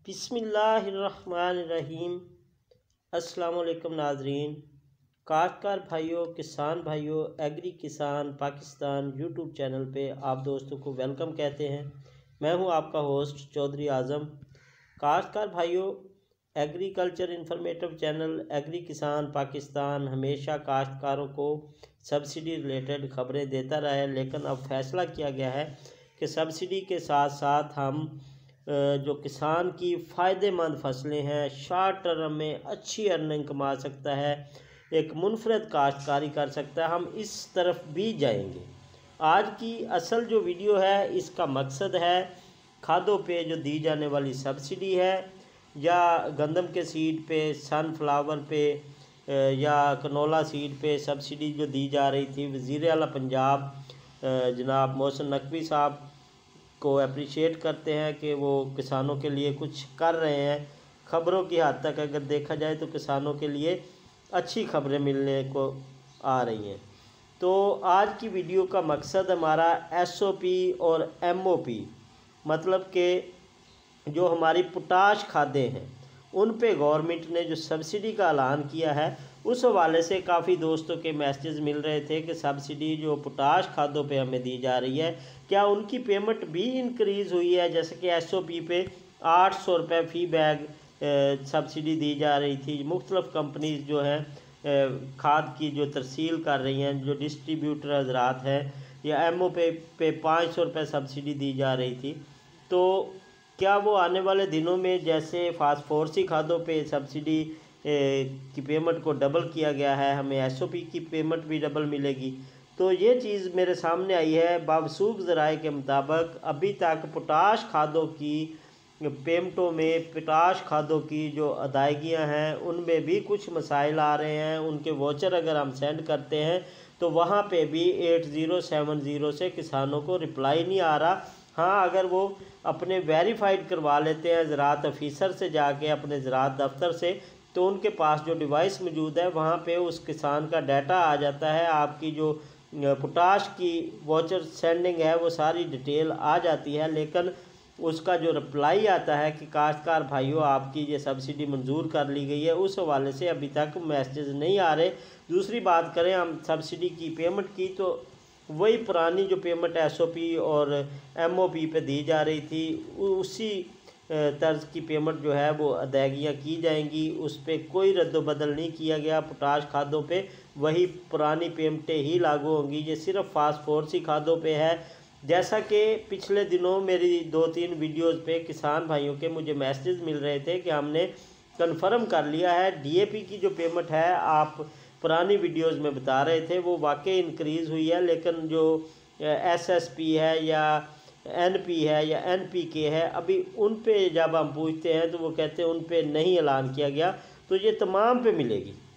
बिस्मिल्लाहिर्रहमानिर्रहीम। अस्सलाम वालेकुम नाजरीन, काश्तकार भाइयों, किसान भाइयों, एग्री किसान पाकिस्तान यूट्यूब चैनल पे आप दोस्तों को वेलकम कहते हैं। मैं हूं आपका होस्ट चौधरी आज़म। काश्तकार भाइयों, एग्रीकल्चर इन्फॉर्मेटिव चैनल एग्री किसान पाकिस्तान हमेशा काश्तकारों को सब्सिडी रिलेटेड खबरें देता रहा है, लेकिन अब फैसला किया गया है कि सब्सिडी के साथ साथ हम जो किसान की फ़ायदेमंद फसलें हैं, शॉर्ट टर्म में अच्छी अर्निंग कमा सकता है, एक मुनफरद काश्तकारी कर सकता है, हम इस तरफ भी जाएंगे। आज की असल जो वीडियो है, इसका मकसद है खादों पे जो दी जाने वाली सब्सिडी है, या गंदम के सीड पे, सनफ्लावर पे या कनोला सीड पे सब्सिडी जो दी जा रही थी। वज़ीर आला पंजाब जनाब मोहसिन नकवी साहब को अप्रिशिएट करते हैं कि वो किसानों के लिए कुछ कर रहे हैं। ख़बरों की हद तक अगर देखा जाए तो किसानों के लिए अच्छी खबरें मिलने को आ रही हैं। तो आज की वीडियो का मकसद हमारा एसओपी और एमओपी, मतलब कि जो हमारी पोटाश खादें हैं उन पे गवर्नमेंट ने जो सब्सिडी का ऐलान किया है, उस हवाले से काफ़ी दोस्तों के मैसेज मिल रहे थे कि सब्सिडी जो पोटाश खादों पे हमें दी जा रही है, क्या उनकी पेमेंट भी इंक्रीज़ हुई है। जैसे कि एसओपी पे 800 रुपये फ़ी बैग सब्सिडी दी जा रही थी। मुख्तलिफ़ कंपनीज जो हैं खाद की जो तरसील कर रही हैं, जो डिस्ट्रीब्यूटर हजरात हैं, या एमओ पे 500 रुपये सब्सिडी दी जा रही थी। तो क्या वो आने वाले दिनों में जैसे फास्फोरसी खादों पे सब्सिडी की पेमेंट को डबल किया गया है, हमें एसओपी की पेमेंट भी डबल मिलेगी। तो ये चीज़ मेरे सामने आई है। बावसूख ज़राए के मुताबिक अभी तक पोटाश खादों की पेमेंटों में, पोटाश खादों की जो अदायगियां हैं उनमें भी कुछ मसाइल आ रहे हैं। उनके वोचर अगर हम सेंड करते हैं तो वहाँ पे भी 8070 से किसानों को रिप्लाई नहीं आ रहा। हाँ, अगर वो अपने वेरीफाइड करवा लेते हैं ज़राअत ऑफिसर से जाके, अपने ज़राअत दफ्तर से, तो उनके पास जो डिवाइस मौजूद है वहाँ पे उस किसान का डाटा आ जाता है। आपकी जो पोटाश की वाचर सेंडिंग है वो सारी डिटेल आ जाती है, लेकिन उसका जो रिप्लाई आता है कि काश्तकार भाइयों आपकी ये सब्सिडी मंजूर कर ली गई है, उस हवाले से अभी तक मैसेज नहीं आ रहे। दूसरी बात करें हम सब्सिडी की पेमेंट की, तो वही पुरानी जो पेमेंट एसओपी और एमओपी पे दी जा रही थी, उसी तर्ज की पेमेंट जो है वो अदायगियाँ की जाएंगी। उस पर कोई रद्द-बदल नहीं किया गया। पोटाश खादों पे वही पुरानी पेमेंटें ही लागू होंगी। ये सिर्फ फास्फोरसी खादों पे है। जैसा कि पिछले दिनों मेरी 2-3 वीडियोज़ पे किसान भाइयों के मुझे मैसेज मिल रहे थे कि हमने कन्फर्म कर लिया है, डीएपी की जो पेमेंट है आप पुरानी वीडियोज़ में बता रहे थे वो वाकई इंक्रीज़ हुई है, लेकिन जो एसएसपी है या एनपी है या एनपीके है, अभी उन पे जब हम पूछते हैं तो वो कहते हैं उन पे नहीं ऐलान किया गया। तो ये तमाम पे मिलेगी।